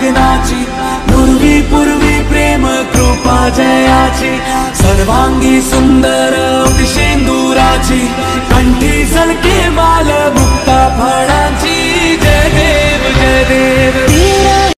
विघ्नाची, नुरवी पूर्वी प्रेम कृपा जयाची, सर्वांगी सुंदर शेंदुराची, कंठी झलके माल मुक्ता